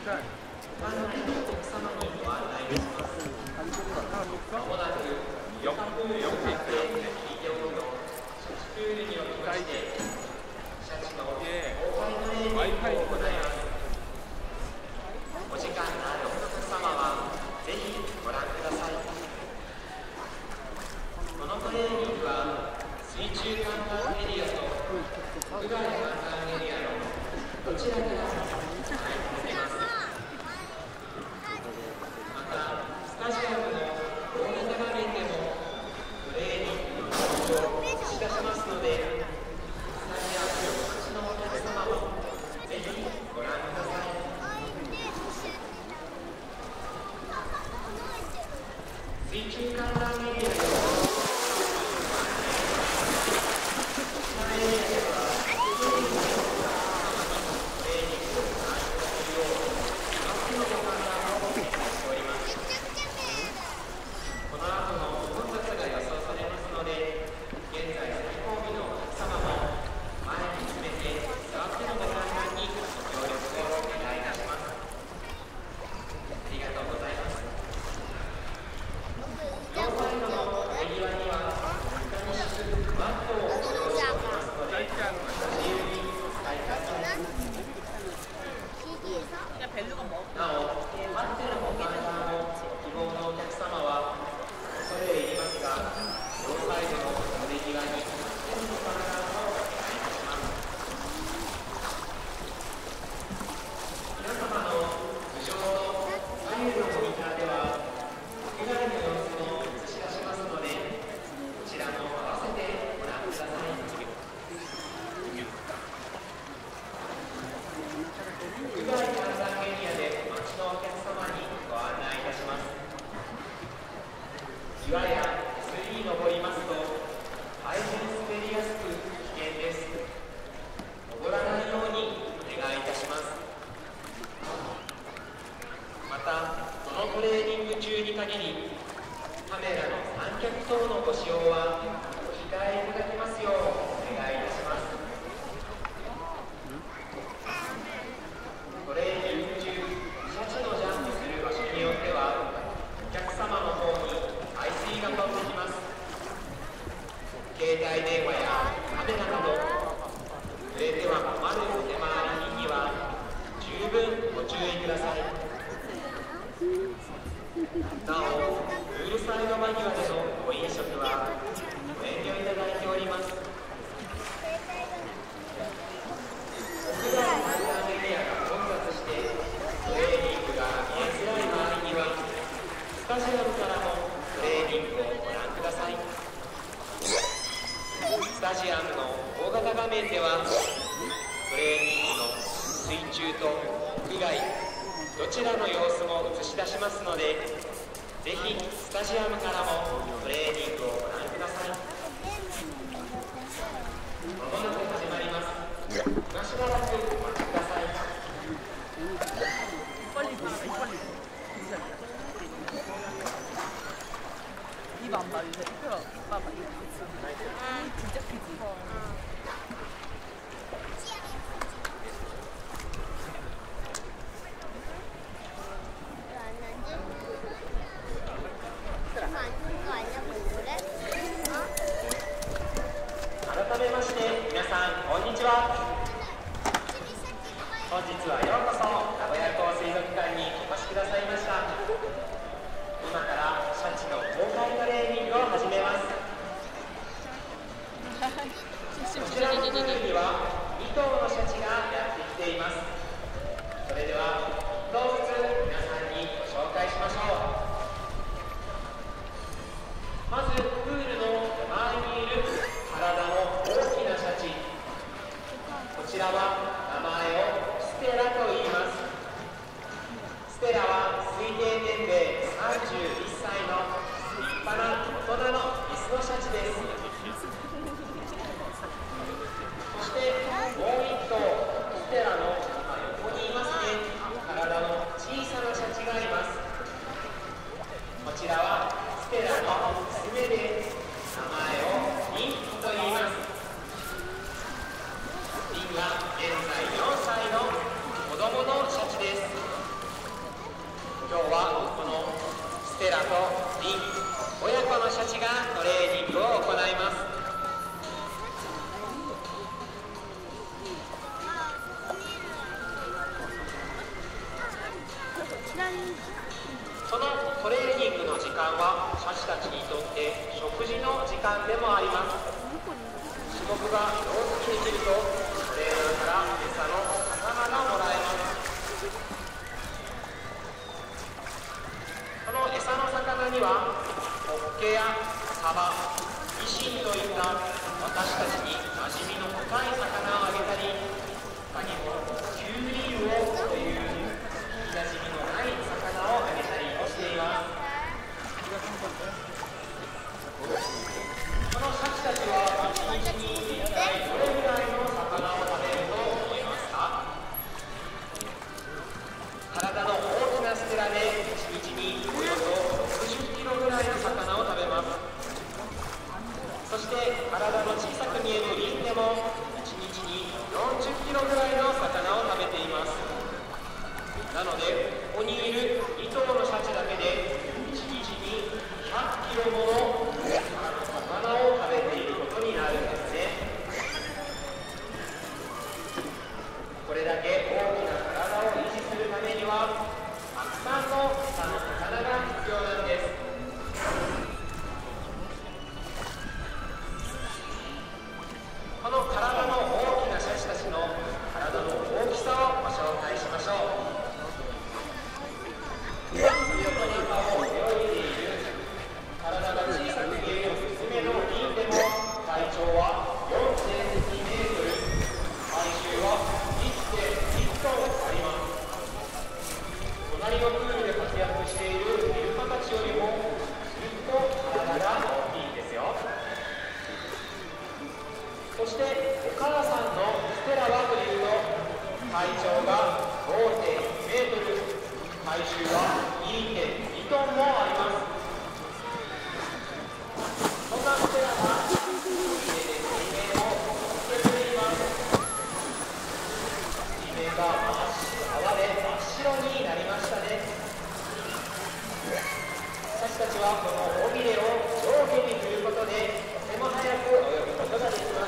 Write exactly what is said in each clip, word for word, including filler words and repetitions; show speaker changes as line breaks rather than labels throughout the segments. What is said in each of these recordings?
ご案内のお客様にご案内いたします。まもなくよんぷんよんぷんで企業のシャチプールにおきましてシャチの公開トレーニングを行います。お時間のあるお客様はぜひご覧ください。このトレーニングは水中観覧エリアと屋外観覧エリアのどちらから行えます。またスタジアムの大型画面でもトレーニングの様子を映し出しますので、スタジアムお待ちのお客様もぜひご覧ください。水中観覧エリアで岩や手すりに登りますと大変滑りやすく危険です。登らないようにお願いいたします。またこのトレーニング中に限りカメラの三脚等のご使用はお控えいただきますようお願いいたします。トレーニング中シャチのジャンプする場所によってはお客様の方に排水が飛んできます。携帯電話やカメラなど触れては困るお手回り品には十分ご注意ください。なお、プールサイド間際でのご飲食はご遠慮いただいております。屋外観覧エリアが混雑してトレーニングが見えづらい場合にはスタジアムからもトレーニングをご覧ください。スタジアムの大型画面ではトレーニングの水中と屋外どちらの様子も映し出しますので、ぜひスタジアムからもトレーニングをご覧ください。まもなく始まります。今しばらくお待ちください。
입 안 말리네. 그럼 입 안 말리네. 진짜 크지?
改めまして皆さんこんにちは。本日はようこそ名古屋港水族館にお越しくださいました。今からシャチの公開トレーニングを始めます。こちらのプールにはに頭のシャチがやってきています。それではいっ頭ずつ皆さんにご紹介しましょう。まずプールの手前にいる体の大きなシャチ、こちらは名前をステラと言います。ステラは推定年齢さんじゅういっさいの立派な大人のメスのシャチです。そしてもう一頭ステラの
後に親子のシャチがトレーニングを行います。そのトレーニングの時間はシャチたちにとって食事の時間でもあります。種目が上手にできるとトレーナーから餌の魚がもらえます。この餌の魚にはホッケやサバ、ニシンといった私たちに馴染みの深い魚をあげたり、他にもキュウリウオという馴染みのない魚をあげたりもしています。このシャチたちはいちにちに一体どれぐらいの魚を食べると思いますか？体の大きなステラでいちにちにおよそろくじゅっキロぐらいの魚を食べます。そして体の小さく見えるリンでもいちにちによんじゅっキロぐらいの魚を食べています。なのでここにいるに頭のシャチだけでいちにちにひゃっキロもの魚を食べていることになるんですね。これだけ大きな体を維持するためにはたくさんの餌の魚が必要なんです。この体の大きなシャチたちの体の大きさをご紹介しましょう。水の中を泳いでいる体が小さく見える爪のリンでも体長は よんてんにメートル、体重は いってんいちトンあります。隣のプールで活躍しているイルカたちよりもずっと体が大きいんですよ。そしてお母さんのステラはというと体長が ごてんいちメートル、体重は にてんにトンもあります。そんなステラは水で水面をつけています。水面が泡で真っ白になりましたね。私たちはこの尾びれを上下に振ることでとても速く泳ぐことができます。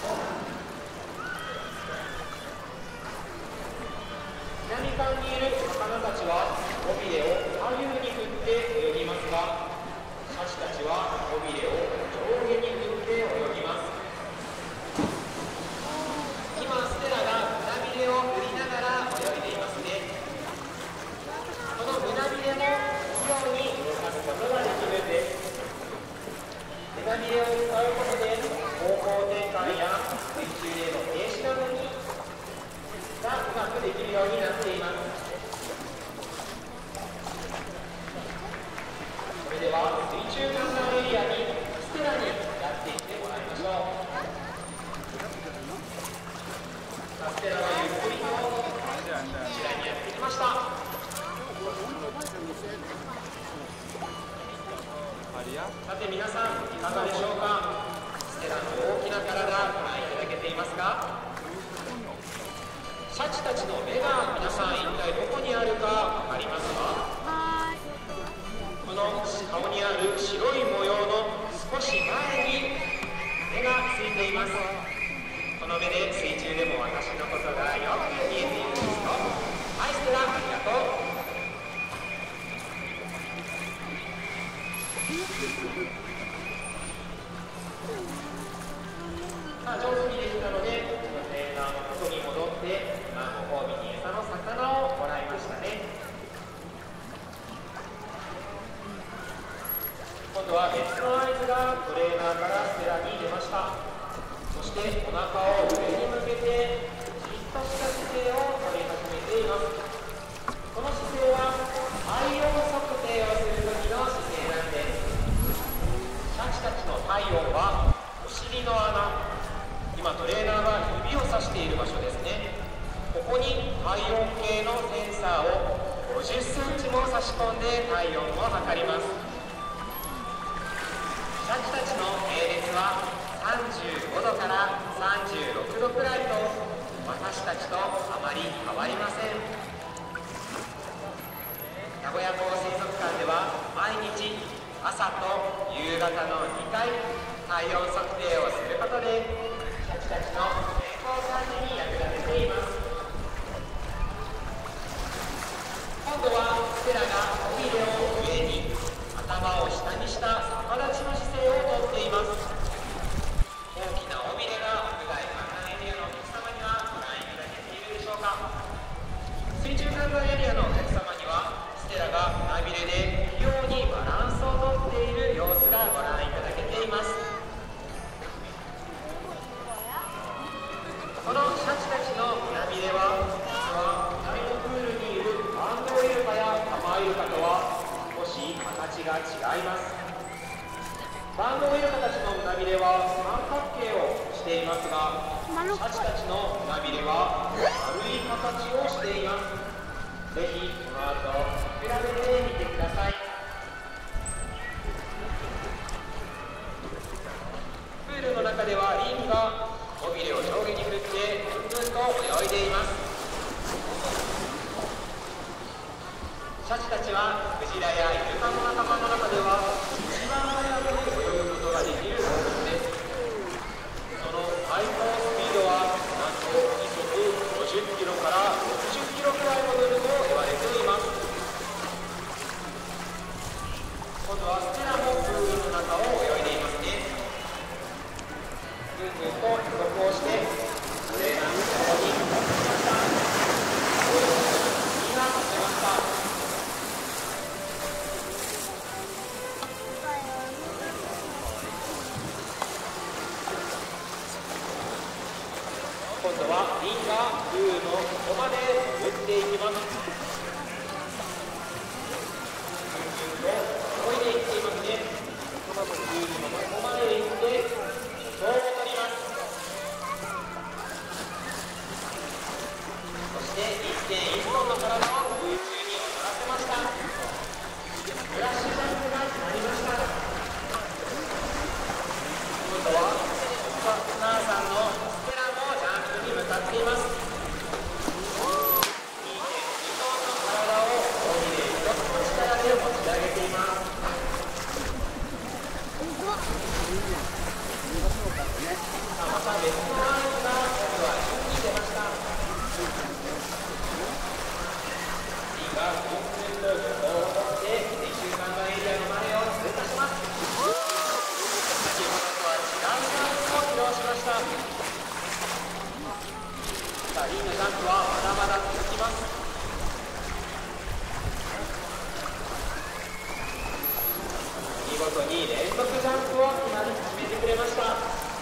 南側にいる魚たちは尾びれを左右に振って泳ぎますが、シャチたちは尾びれを上下に振って泳ぎます。今ステラが胸びれを振りながら泳いでいますね。この胸びれも器用に動かすことができるんです。胸びれを使うことで方向転換や水中での停止などにがうまくできるようになっています。それでは水中観覧エリアにステラにやっていってもらいましょう。ステラはゆっくりとこちらにやってきました。さて皆さんいかがでしょうか。ステラの大きな体ご覧いただけていますか。シャチたちの目が皆さん一体どこにあるか分かりますか。この顔にある白い模様の少し前に目がついています。この目で水中でも私のことがよく見えているんですよ。はい、ステラありがとう。さあ上手にできたのでトレーナーの元に戻って今ご褒美に餌の魚をもらいましたね。今度は別の合図がトレーナーからステラに出ました。そしてお腹を上に向けてじっとした姿勢を取り始めています。この姿勢は体温測定をする時の姿勢なんです。シャチたちの体温はお尻の穴、今トレーナーが指をさしている場所ですね。ここに体温計のセンサーをごじゅっセンチも差し込んで体温を測ります。シャチたちの平熱はさんじゅうごどからさんじゅうろくどくらいと私たちとあまり変わりません。名古屋港水族館では毎日朝と夕方のにかい体温測定をすることでシャチたちの健康管理に役立てています。今度はステラが尾びれを上に頭を下にした逆立ちの姿勢をとっています。大きな尾びれが屋外観覧エリアのお客様にはご覧いただけているでしょうか。水中観覧エリアのお客様にはステラが胸びれで器用にバランスをとっている様子がご覧いただけています。このシャチたちの胸びれは実は南のプールにいるバンドウイルカやカマイルカとは少し形が違います。バンドウイルカたちの胸びれは三角形をしていますが、シャチたちの胸びれは丸い形をしています。ぜひこの後比べてみてください。プールの中ではリンが尾びれを上下に振ってぐんぐんと泳いでいます。シャチたちはクジラやイルカの仲間の中では一番速く泳ぐことができる動物です。その最高スピードはなんと時速ごじゅっキロからろくじゅっキロくらいも出ると言われています。今度はステラもプールの中を泳いでいますね。ぐんぐんと加速をしてトレーナーのところに来ました。今出ました。今度はリンがプールの底まで潜っていきます。ぐんぐんと泳いでいっていますね。プールの底まで行ってそうを取ります。そして いってんいち トンの体を空中に踊らせました。フラッシュジャンプが決まりました。今度はパートナーさんのステラもジャンプに向かっています。 にてんに トンの体を尾びれ一つの力で持ち上げています。また別のラインが今度は順に出ました。リンがぐんぐんと助走をとって水中観覧エリアの前を通過します。先ほどとは違うジャンプを披露しました。さあリンのジャンプはまだまだ続きます。見事に連続ジャンプを決まり始めてくれました。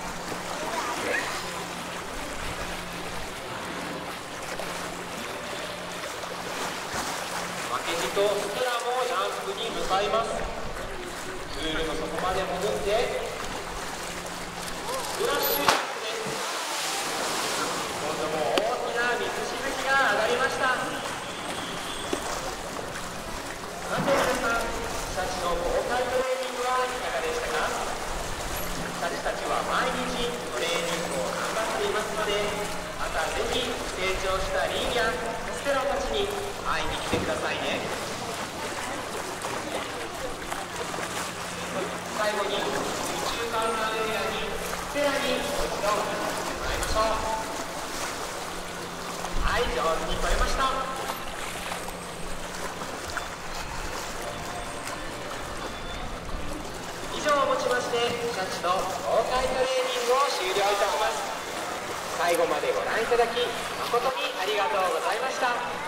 負けじとステラもジャンプに向かいます。プールの底まで潜ってフラッシュジャンプです。今度も大きな水しぶきが上がりました。さて皆さん、シャチの豪快トレーニングはいかがでしたか？シャチたちは毎日トレーニングを頑張っていますので、またぜひ成長したリンやステラたちに会いに来てくださいね。最後に水中観覧エリアにステラにもう一度見せてもらいましょう。はい、上手に撮れました。以上をもちましてシャチの豪快トレーニングを終了いたします。最後までご覧いただき誠にありがとうございました。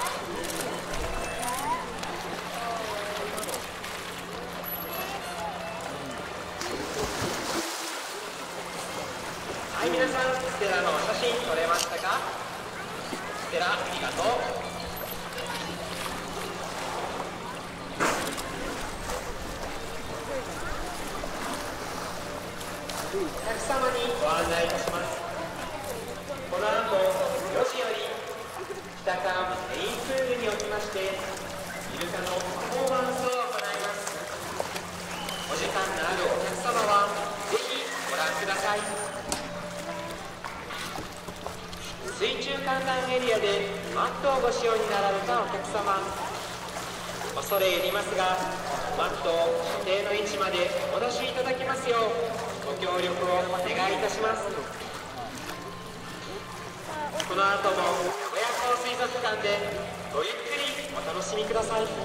はい、皆さん、ステラのお写真撮れましたか？ステラ、ありがとう。お客様にご案内いたします。この後よじより北館メインプールにおきましてイルカのパフォーマンスを行います。お時間のあるお客様はぜひご覧ください。水中観覧エリアでマットをご使用になられたお客様、 恐れ入りますが、マットを所定の位置までお出しいただきますようご協力をお願いいたします。この後も親子水族館でごゆっくりお楽しみください。